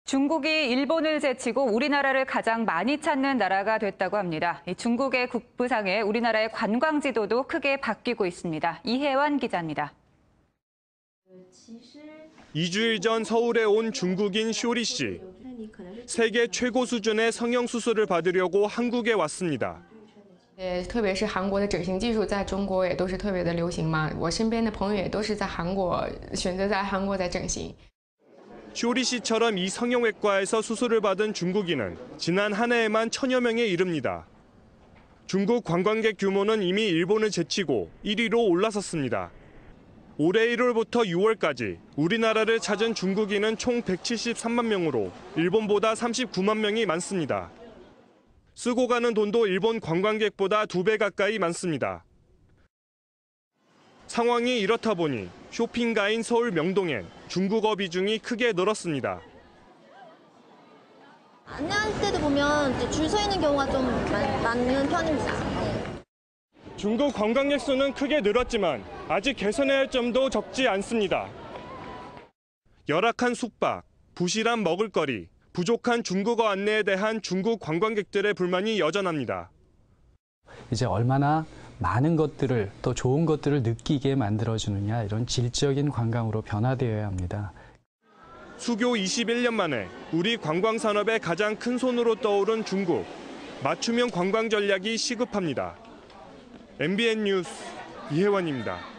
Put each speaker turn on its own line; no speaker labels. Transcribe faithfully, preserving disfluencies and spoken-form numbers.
중국이 일본을 제치고 우리나라를 가장 많이 찾는 나라가 됐다고 합니다. 중국의 국부상에 우리나라의 관광 지도도 크게 바뀌고 있습니다. 이혜환 기자입니다.
이 주일 전 서울에 온 중국인 쇼리 씨. 세계 최고 수준의 성형수술을 받으려고 한국에 왔습니다.
特别是韩国的整形技术在中国也都是特别的流行嘛，我身边的朋友也都是在韩国选择在韩国在整形。
쇼리 씨처럼 이 성형외과에서 수술을 받은 중국인은 지난 한 해에만 천여 명에 이릅니다. 중국 관광객 규모는 이미 일본을 제치고 일 위로 올라섰습니다. 올해 일월부터 유월까지 우리나라를 찾은 중국인은 총 백칠십삼만 명으로 일본보다 삼십구만 명이 많습니다. 쓰고 가는 돈도 일본 관광객보다 두 배 가까이 많습니다. 상황이 이렇다 보니 쇼핑가인 서울 명동엔 중국어 비중이 크게 늘었습니다.
안내할 때도 보면 이제 줄 서 있는 경우가 좀 많, 많은 편입니다. 네.
중국 관광객 수는 크게 늘었지만 아직 개선해야 할 점도 적지 않습니다. 열악한 숙박, 부실한 먹을거리, 부족한 중국어 안내에 대한 중국 관광객들의 불만이 여전합니다.
이제 얼마나 많은 것들을 또 좋은 것들을 느끼게 만들어주느냐 이런 질적인 관광으로 변화되어야 합니다.
수교 이십일 년 만에 우리 관광산업의 가장 큰 손으로 떠오른 중국. 맞춤형 관광 전략이 시급합니다. 엠비엔 뉴스 이혜원입니다.